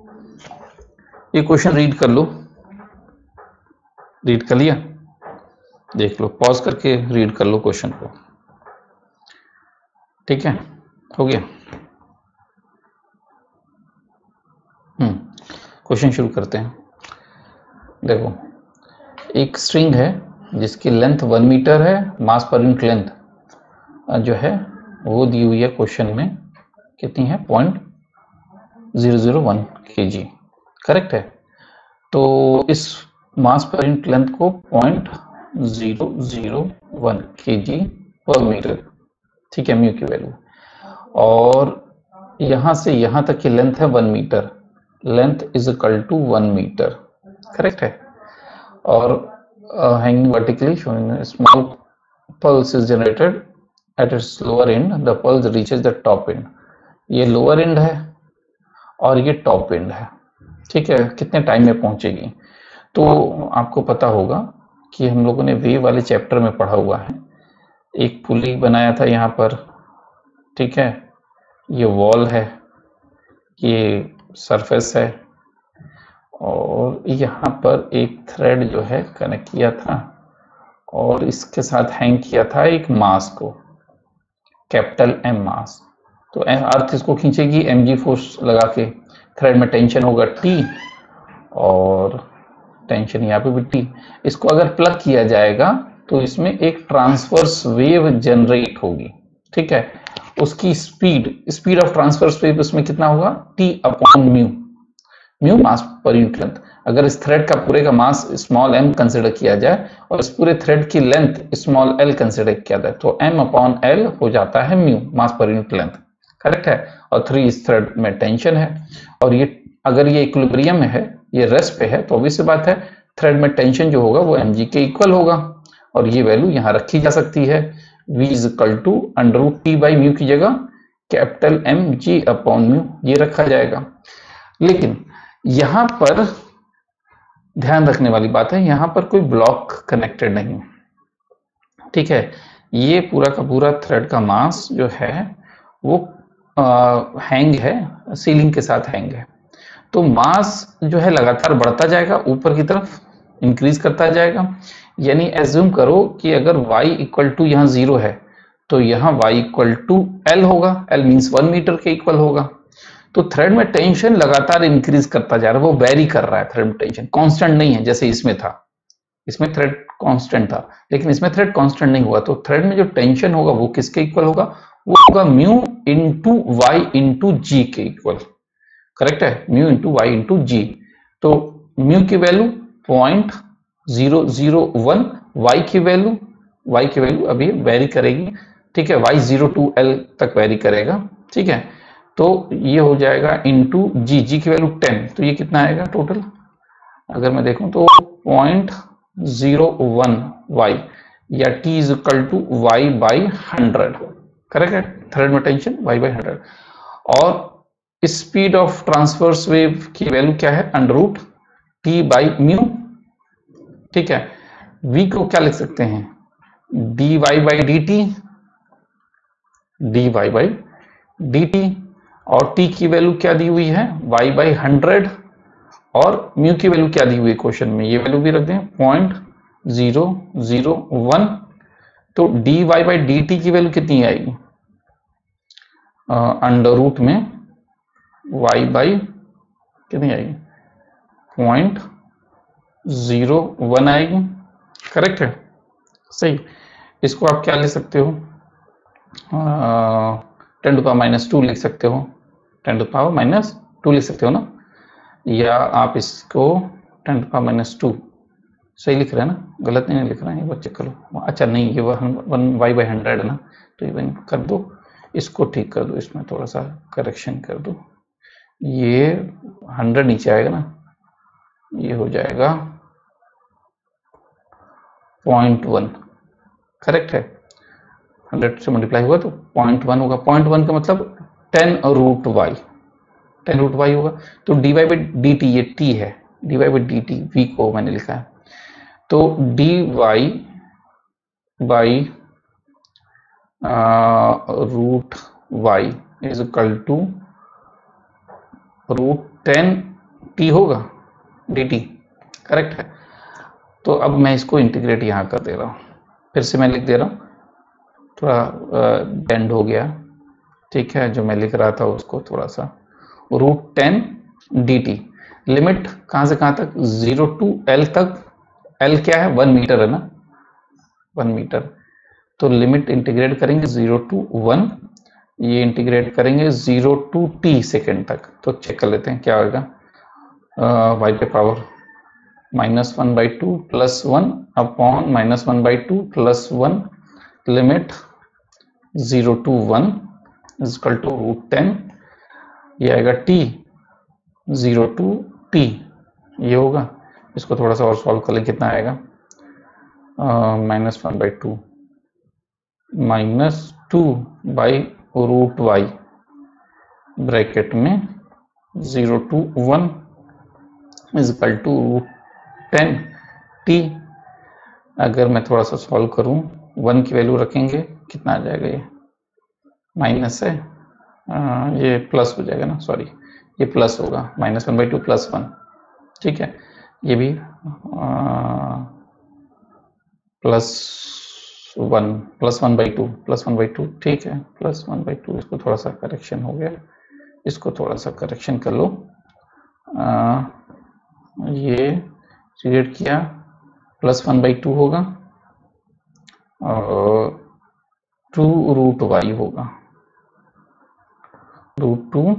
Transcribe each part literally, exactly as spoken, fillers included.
ये question read कर लो, read कर लिया, देख लो, पॉज करके रीड कर लो क्वेश्चन को, ठीक है, हो गया। हम्म क्वेश्चन शुरू करते हैं। देखो, एक स्ट्रिंग है जिसकी लेंथ वन मीटर है, मास पर यूनिट लेंथ जो है वो दी हुई है क्वेश्चन में, कितनी है, point zero zero one K जी, करेक्ट है। तो इस मास पर यूनिट लेंथ को point zero zero one K G पर मीटर, ठीक है, म्यू की वैल्यू, और यहां से यहां तक की लेंथ है one metre, length is equal to one metre, correct है। और hanging vertically showing small pulse is generated at its lower end, the pulse reaches the top end, ये लोअर एंड है और ये टॉप एंड है, ठीक है, कितने टाइम में पहुंचेगी। तो आपको पता होगा कि हम लोगों ने वेव वाले चैप्टर में पढ़ा हुआ है, एक पुली बनाया था यहाँ पर, ठीक है, ये वॉल है, ये सरफेस है, और यहाँ पर एक थ्रेड जो है कनेक्ट किया था, और इसके साथ हैंग किया था एक मास को, कैपिटल एम मास। तो अर्थ इसको खींचेगी एम जी फोर्स लगा के, थ्रेड में टेंशन होगा टी, और टेंशन यहाँ पे भी टी। इसको अगर प्लग किया जाएगा तो इसमें एक ट्रांसवर्स वेव जनरेट होगी, ठीक है, उसकी speed speed of transverse wave उसमें कितना होगा, T upon mu, mu mass per unit length. अगर इस थ्रेड का पूरे का मास स्मॉल एम कंसिडर किया जाए और इस पूरे थ्रेड की लेंथ स्मॉल एल कंसिडर किया जाए तो एम अपॉन एल हो जाता है mu mass per unit length, correct है। और थ्री इस थ्रेड में टेंशन है, और ये अगर ये इक्विलिब्रियम में है, ये रेस्ट पे है, तो ऑब्वियस बात है थ्रेड में टेंशन जो होगा वो एम जी के इक्वल होगा, और ये वैल्यू यहाँ रखी जा सकती है, v is equal to under root T by mu की जगह capital M G upon mu, ये रखा जाएगा। लेकिन यहां पर ध्यान रखने वाली बात है, यहां पर कोई ब्लॉक कनेक्टेड नहीं, ठीक है, ये पूरा का पूरा थ्रेड का मास जो है वो हैंग है, सीलिंग के साथ हैंग है, तो मास जो है लगातार बढ़ता जाएगा, ऊपर की तरफ इंक्रीज करता जाएगा। यानी एज्यूम करो कि अगर y इक्वल टू यहाँ जीरो है तो यहाँ y इक्वल टू एल होगा, l मीन्स वन मीटर के इक्वल होगा। तो थ्रेड में टेंशन लगातार इंक्रीज करता जा रहा है, वो वेरी कर रहा है, थ्रेड में टेंशन कांस्टेंट नहीं है जैसे इसमें था, इसमें थ्रेड कांस्टेंट था, लेकिन इसमें थ्रेड कांस्टेंट नहीं हुआ। तो थ्रेड में जो टेंशन होगा वो किसके इक्वल होगा, वो होगा mu into Y into G के इक्वल, करेक्ट है, mu into Y into G. तो म्यू की value point zero zero one, Y की वैल्यू वाई की वैल्यू अभी वेरी करेगी, ठीक है, वाई जीरो टू एल तक वेरी करेगा, ठीक है। तो ये हो जाएगा इंटू जी, जी की वैल्यू टेन, तो ये कितना आएगा टोटल, अगर मैं देखूं तो पॉइंट जीरो वन वाई, या T is equal to Y by hundred, correct है, थ्रेड में टेंशन वाई बाई हंड्रेड। और स्पीड ऑफ ट्रांसवर्स वेव की वैल्यू क्या है, under root T by mu, ठीक है। v को क्या लिख सकते हैं, D Y by D T, D Y by D T, और t की वैल्यू क्या दी हुई है, y बाई हंड्रेड, और म्यू की वैल्यू क्या दी हुई है क्वेश्चन में, ये वैल्यू भी रख दें पॉइंट जीरो जीरो वन। तो D Y by D T की वैल्यू कितनी आएगी, अंडर रूट में y बाई कितनी आएगी, पॉइंट जीरो वन आएगी, करेक्ट है, सही। इसको आप क्या ले सकते हो, ten to power minus two लिख सकते हो, ten to power minus two लिख सकते हो ना, या आप इसको ten to power minus two, सही लिख रहे हैं ना, गलत नहीं लिख रहे हैं, ये चेक करो, अच्छा नहीं, ये वन वाई बाई हंड्रेड है ना, तो ये कर दो, इसको ठीक कर दो, इसमें थोड़ा सा करेक्शन कर दो, ये हंड्रेड नीचे आएगा ना, ये हो जाएगा पॉइंट वन, करेक्ट है, हंड्रेड से मल्टीप्लाई हुआ तो पॉइंट वन होगा, पॉइंट वन का मतलब ten root y, ten root y होगा। तो D Y by D t, ये टी है, d Y by D t, v को मैंने लिखा है, तो D Y by root y is equal to root ten t होगा, डी टी करेक्ट है। तो अब मैं इसको इंटीग्रेट यहाँ कर दे रहा हूँ, फिर से मैं लिख दे रहा हूँ, थोड़ा बेंड हो गया, ठीक है, जो मैं लिख रहा था उसको थोड़ा सा, root ten d t, limit कहाँ से कहाँ तक, जीरो टू एल तक, एल क्या है, वन मीटर है ना, वन मीटर, तो लिमिट इंटीग्रेट करेंगे जीरो टू वन, ये इंटीग्रेट करेंगे जीरो टू टी सेकेंड तक। तो चेक कर लेते हैं क्या होगा, वाई के power minus one by two plus one upon minus one by two plus one, limit zero to one equal to root ten, ये आएगा टी जीरो टू टी, ये होगा। इसको थोड़ा सा और सॉल्व कर ले, कितना आएगा, minus one by two minus two by root y bracket में zero to one equal to root ten t. अगर मैं थोड़ा सा सॉल्व करूं, वन की वैल्यू रखेंगे, कितना आ जाएगा, ये माइनस है, आ, ये प्लस हो जाएगा ना, सॉरी ये प्लस होगा, minus one by two plus one, ठीक है, ये भी plus one, plus one by two, plus one by two, ठीक है, प्लस वन बाई टू, इसको थोड़ा सा करेक्शन हो गया, इसको थोड़ा सा करेक्शन कर लो, आ, ये इंटीग्रेट किया, प्लस वन बाई टू होगा और टू रूट वाई होगा, root two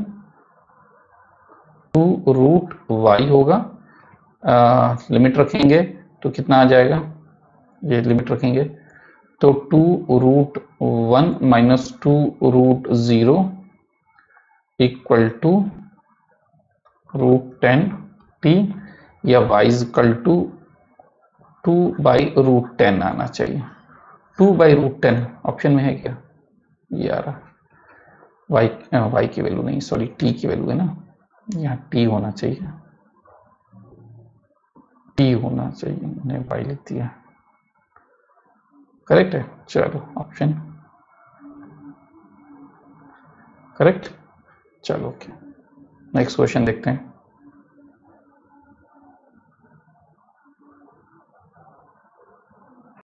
two root y होगा, लिमिट रखेंगे तो कितना आ जाएगा, ये लिमिट रखेंगे तो two root one minus two root zero equal to root ten t, या y equal to two by root ten आना चाहिए, two by root ten option में है क्या, ये आ रहा, वाई वाई की वैल्यू नहीं, सॉरी टी की वैल्यू है ना, यहाँ टी होना चाहिए, टी होना चाहिए, मैंने वाई लिख दिया, करेक्ट है, चलो ऑप्शन करेक्ट। चलो ओके, नेक्स्ट क्वेश्चन देखते हैं।